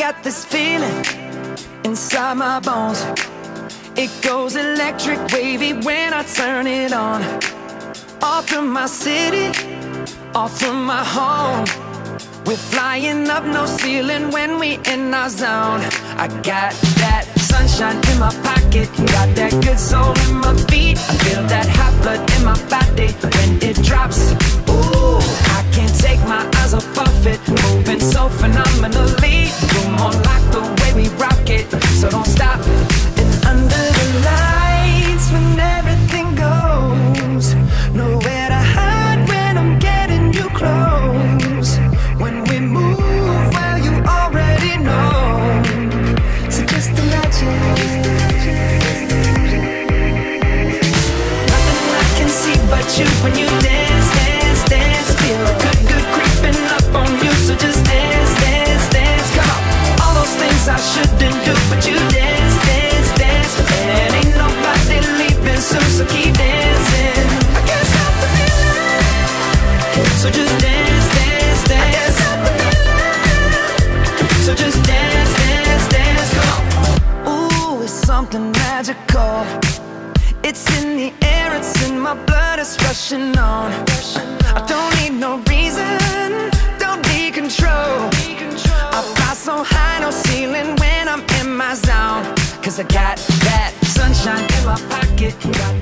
got this feeling inside my bones. It goes electric wavy when I turn it on. All through my city, all through my home. We're flying up, no ceiling when we in our zone. I got that sunshine in my pocket, got that good soul in my feet. I feel that hot blood in my body when it drops. Ooh, I can't take my eyes off of it, moving so phenomenally. You're more like the way we rock it, so don't stop. And under the lights when everything goes, nowhere to hide when I'm getting you close. When we move, well, you already know. So just imagine. Nothing I can see but you when you dance, dance, dance. Feel good, good creeping up on you. So just dance, dance, dance. Come on. All those things I shouldn't do, but you dance, dance, dance. And ain't nobody leaving soon, so keep dancing. I can't stop the feeling. So just dance, dance, dance. So just dance, dance, dance, come on. Ooh, it's something magical. It's in the air, it's in my blood, it's rushing on. I don't need no reason, don't need control. I fly so high, no ceiling when I'm in my zone. Cause I got that sunshine in my pocket, got